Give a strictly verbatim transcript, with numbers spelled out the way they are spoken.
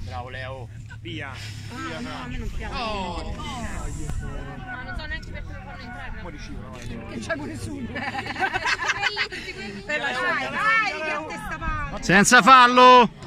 Bravo Leo. Via. Ah, no, a me non piace. Oh. Ma non so neanche perché lo fanno entrare. Poi ricivano, vai. Che c'è nessuno. Per la vai, vai, che a testa palla. Senza fallo!